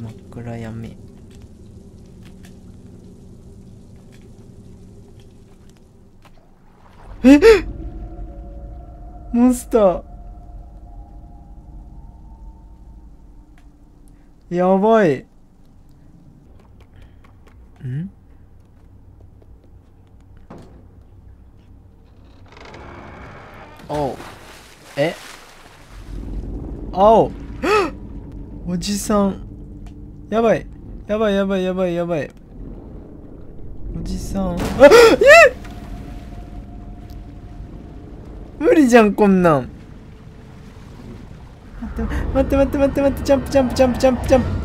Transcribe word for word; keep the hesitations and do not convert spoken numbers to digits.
真っ暗闇。えっモンスターやばい。んおうえ青おじさんやばいやばいやばいやばいやばいおじさんあえ無理じゃんこんなん。待って待って待って待って待ってジャンプジャンプジャンプジャンプジャンプ